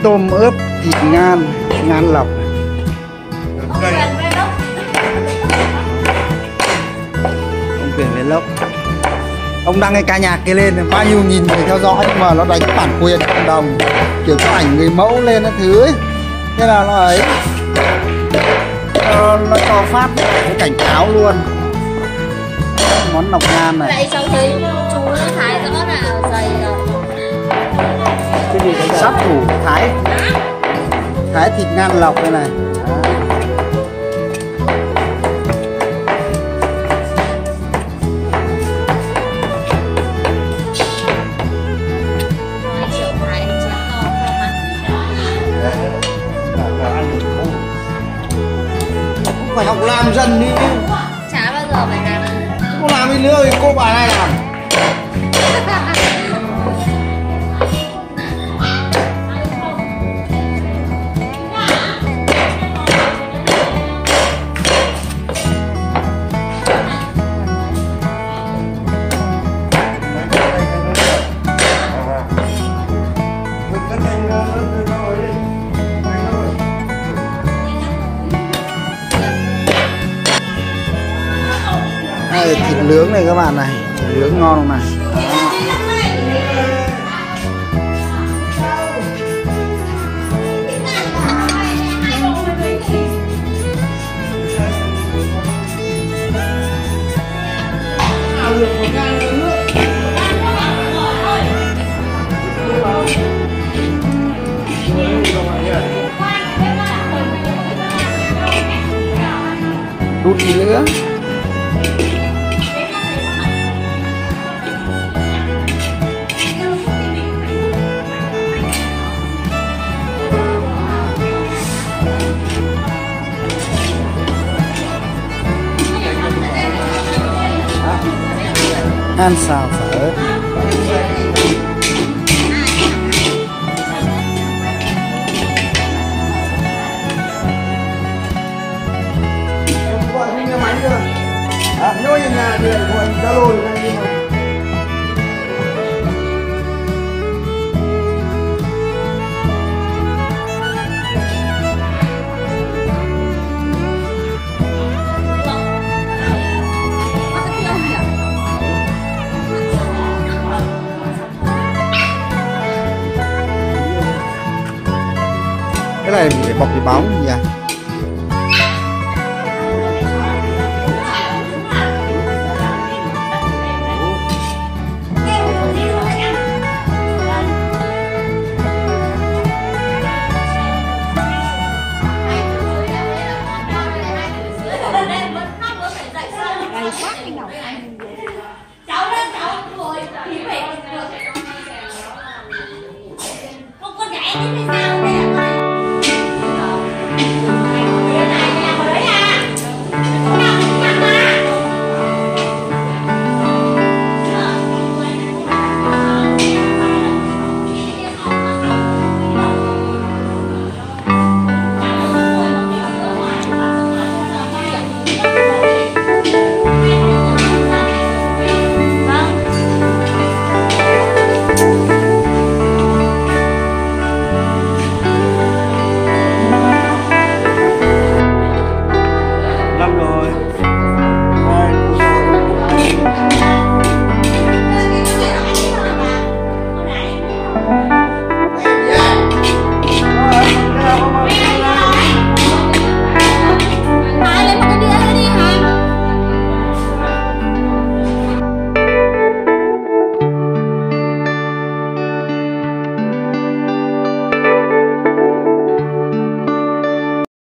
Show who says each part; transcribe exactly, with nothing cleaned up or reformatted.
Speaker 1: tôm ướp thịt ngan, ngan lọc. Ông Quyền Vlog. Ông đăng cái ca nhạc kia lên bao nhiêu nghìn người theo dõi nhưng mà nó đánh bản quyền cộng đồng, kiểu có ảnh người mẫu lên cái thứ ấy. Thế là nó ấy nó, nó cho phát cái cảnh cáo luôn. Món nọc ngan này.
Speaker 2: Vậy cháu thấy chú thái rõ là dày rồi.
Speaker 1: Cái gì đấy sắp thủ thái thái thịt ngan lọc đây này. Phải học làm dần đi chứ.
Speaker 2: Chả bao giờ phải làm.
Speaker 1: Cô làm đi nữa thì cô bà này làm. Đây thịt nướng này các bạn này, thịt nướng ngon không này. Đút đi nữa. Ăn xào phở. Nhớ nhà thì gọi Zalo được anh đi mà. Cái này để bọc cái bóng nhỉ?